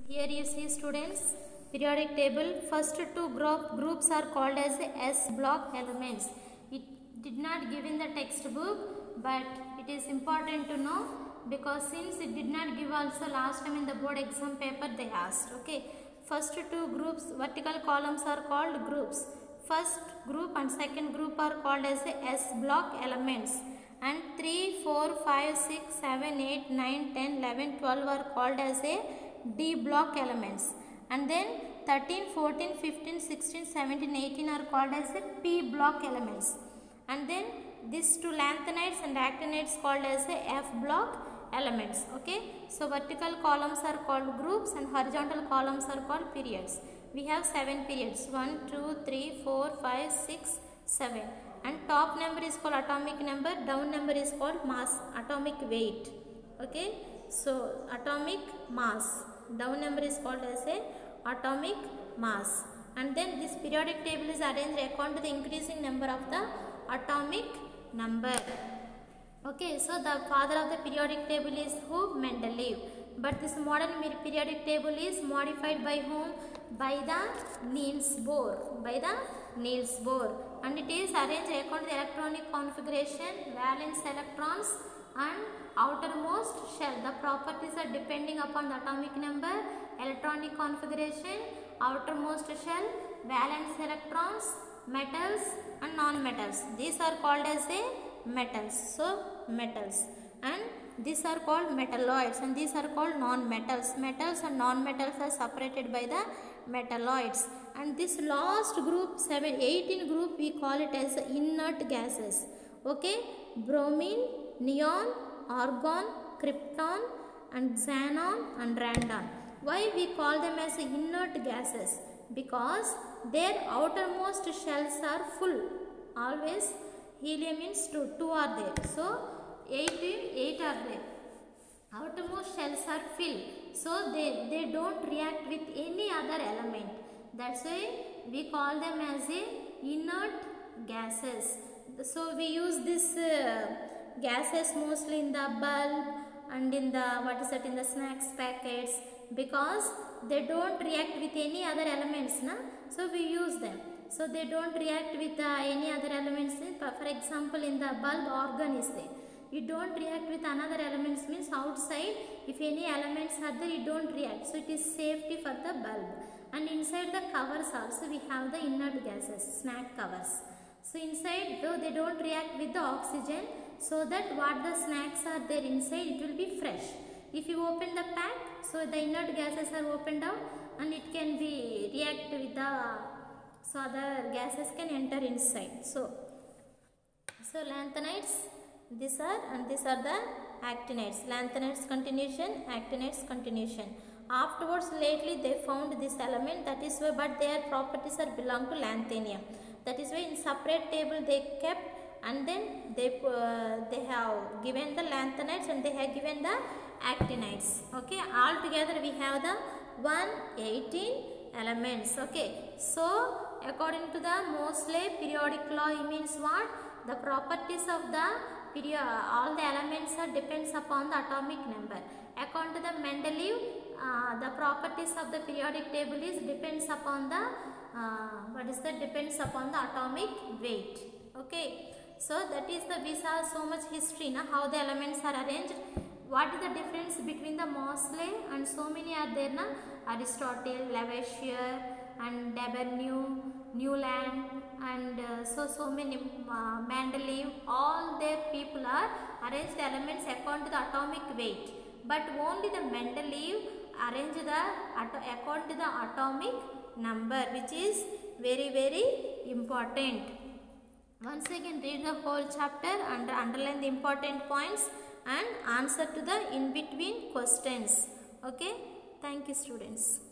Here you see students, periodic table. First two groups are called as S block elements. It did not give in the textbook, but it is important to know because since it did not give also last time in the board exam paper they asked. Okay, first two groups, vertical columns are called groups. First group and second group are called as S block elements, and 3, 4, 5, 6, 7, 8, 9, 10, 11, 12 are called as a D block elements, and then 13, 14, 15, 16, 17, 18 are called as a P block elements, and then these two lanthanides and actinides called as a F block elements. Okay, so vertical columns are called groups and horizontal columns are called periods. We have 7 periods, 1, 2, 3, 4, 5, 6, 7, and top number is called atomic number, down number is called mass, atomic weight. Okay, so atomic mass, down number is called as a atomic mass, and then this periodic table is arranged according to the increasing number of the atomic number. Okay, so the father of the periodic table is who? Mendeleev. But this modern periodic table is modified by whom? By the Niels Bohr. By the Niels Bohr, and it is arranged according to the electronic configuration, valence electrons and outermost shell. The properties are depending upon the atomic number, electronic configuration, outermost shell, valence electrons, metals and non-metals. These are called as a metals. So metals, and these are called metalloids, and these are called non-metals. Metals and non-metals are separated by the metalloids. And this last group, 18 group, we call it as inert gases. Okay, bromine, neon, argon, krypton and xenon and radon. Why we call them as inert gases? Because their outermost shells are full. Always helium means 2 are there. So 8 are there. Outermost shells are filled. So they don't react with any other element. That's why we call them as inert gases. So we use this gases mostly in the bulb and in the in the snacks packets, because they don't react with any other elements, na? So we use them. So they don't react with any other elements. For example, in the bulb, argon is there. You don't react with another elements means outside. If any elements are there, you don't react. So it is safety for the bulb. And inside the covers also we have the inert gases, snack covers. So inside, though they don't react with the oxygen, so that what the snacks are there inside, it will be fresh. If you open the pack, so the inert gases are opened out and it can be react with the, so other gases can enter inside. So lanthanides, these are, and these are the actinides. Lanthanides continuation, actinides continuation. Afterwards, lately they found this element, that is why, but their properties are belong to lanthanium. That is why in separate table they kept, and then they have given the lanthanides and they have given the actinides. Okay, all together we have the 118 elements. Okay, so according to the Moseley periodic law, it means what? The properties of the period, all the elements are depends upon the atomic number. According to the Mendeleev, the properties of the periodic table is depends upon the depends upon the atomic weight. Okay, so that is we saw so much history, na, how the elements are arranged. What is the difference between the Moseley and so many are there, na? Aristotle, Lavoisier and Deberneau, Newland and so many Mendeleev, all their people are arranged the elements according to the atomic weight, but only the Mendeleev arranged according to the atomic number, which is very, very important. Once again read the whole chapter and underline the important points and answer to the in between questions. Okay, thank you students.